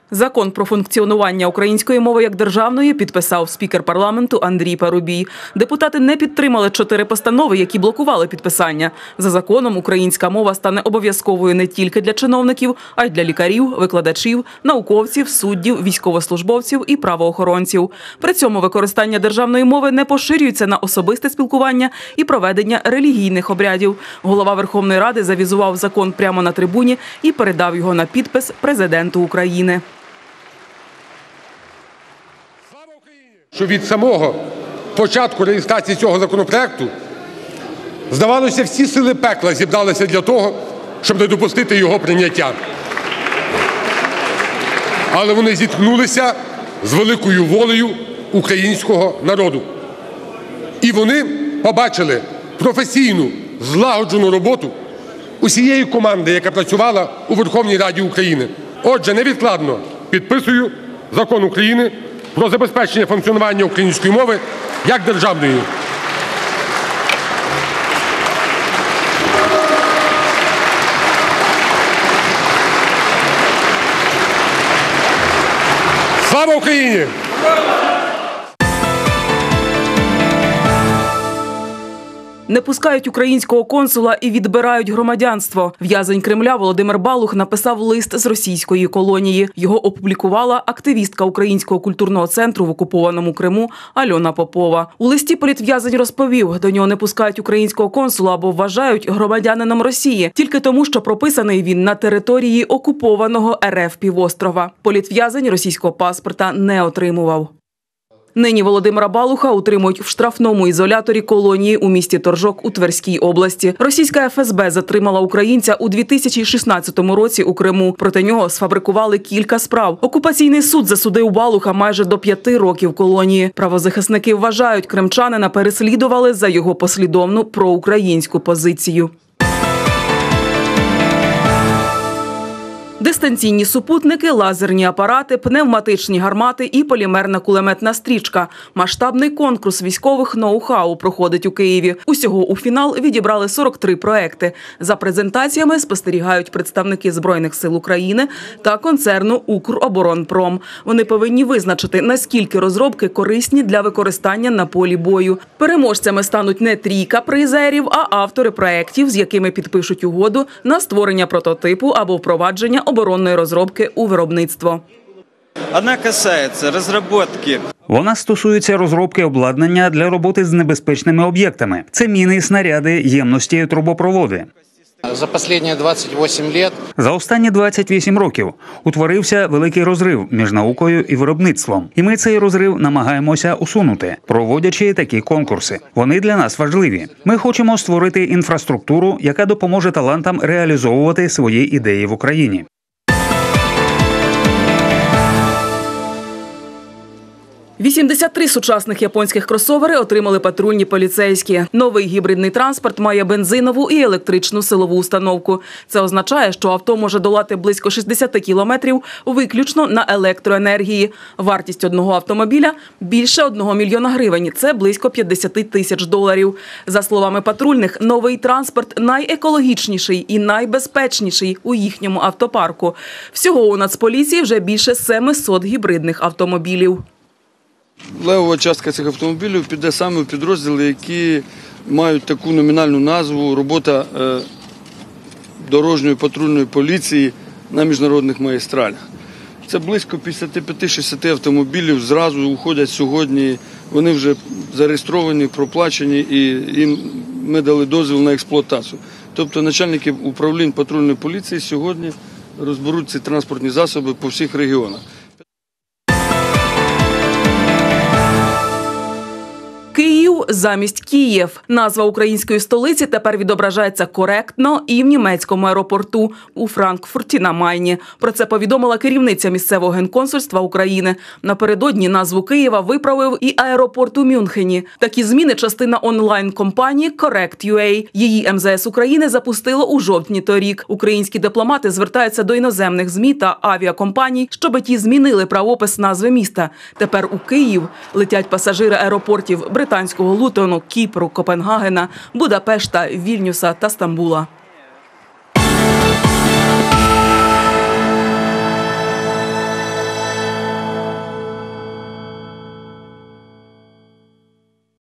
Закон про функціонування української мови як державної підписав спікер парламенту Андрій Парубій. Депутати не підтримали 4 постанови, які блокували підписання. За законом українська мова стане обов'язковою не тільки для чиновників, а й для лікарів, викладачів, науковців, суддів, військовослужбовців і правоохоронців. При цьому використання державної мови не поширюється на особисте спілкування і проведення релігійних обрядів. Голова Верховної Ради завізував закон прямо на трибуні і передав його на підпис президенту України. Що від самого початку реєстрації цього законопроекту, здавалося, всі сили пекла зібралися для того, щоб не допустити його прийняття. Але вони зіткнулися з великою волею українського народу. І вони побачили професійну, злагоджену роботу усієї команди, яка працювала у Верховній Раді України. Отже, невідкладно підписую Закон України про забезпечення функціонування української мови як державної. Слава Україні! Не пускають українського консула і відбирають громадянство. В'язень Кремля Володимир Балух написав лист з російської колонії. Його опублікувала активістка Українського культурного центру в окупованому Криму Альона Попова. У листі політв'язень розповів, до нього не пускають українського консула або вважають громадянином Росії, тільки тому, що прописаний він на території окупованого РФ півострова. Політв'язень російського паспорта не отримував. Нині Володимира Балуха утримують в штрафному ізоляторі колонії у місті Торжок у Тверській області. Російська ФСБ затримала українця у 2016 році у Криму. Проти нього сфабрикували кілька справ. Окупаційний суд засудив Балуха майже до 5 років колонії. Правозахисники вважають, кримчанина переслідували за його послідовну проукраїнську позицію. Дистанційні супутники, лазерні апарати, пневматичні гармати і полімерна кулеметна стрічка. Масштабний конкурс військових ноу-хау проходить у Києві. Усього у фінал відібрали 43 проекти. За презентаціями спостерігають представники Збройних сил України та концерну «Укроборонпром». Вони повинні визначити, наскільки розробки корисні для використання на полі бою. Переможцями стануть не трійка призерів, а автори проєктів, з якими підпишуть угоду на створення прототипу або впровадження оборонної розробки у виробництво. Вона стосується розробки обладнання для роботи з небезпечними об'єктами. Це міни, снаряди, ємності, трубопроводи. За останні 28 років утворився великий розрив між наукою і виробництвом. І ми цей розрив намагаємося усунути, проводячи такі конкурси. Вони для нас важливі. Ми хочемо створити інфраструктуру, яка допоможе талантам реалізовувати свої ідеї в Україні. – 83 сучасних японських кросовери отримали патрульні поліцейські. Новий гібридний транспорт має бензинову і електричну силову установку. Це означає, що авто може долати близько 60 кілометрів виключно на електроенергії. Вартість одного автомобіля – більше 1 мільйона гривень. Це близько 50 тисяч доларів. За словами патрульних, новий транспорт найекологічніший і найбезпечніший у їхньому автопарку. Всього у Нацполіції вже більше 700 гібридних автомобілів. Левова частка цих автомобілів піде саме в підрозділи, які мають таку номінальну назву «Робота дорожньої патрульної поліції на міжнародних магістралях». Це близько 55-60 автомобілів зразу уходять сьогодні, вони вже зареєстровані, проплачені і їм ми дали дозвіл на експлуатацію. Тобто начальники управлінь патрульної поліції сьогодні розберуть ці транспортні засоби по всіх регіонах. Київ замість Київ. Назва української столиці тепер відображається коректно і в німецькому аеропорту у Франкфурті на Майні. Про це повідомила керівниця місцевого генконсульства України. Напередодні назву Києва виправив і аеропорт у Мюнхені. Такі зміни – частина онлайн-компанії Correct.ua. Її МЗС України запустило у жовтні торік. Українські дипломати звертаються до іноземних ЗМІ та авіакомпаній, щоб ті змінили правопис назви міста. Тепер у Київ летять пасажири аеропортів британського Лутону, Кіпру, Копенгагена, Будапешта, Вільнюса та Стамбула.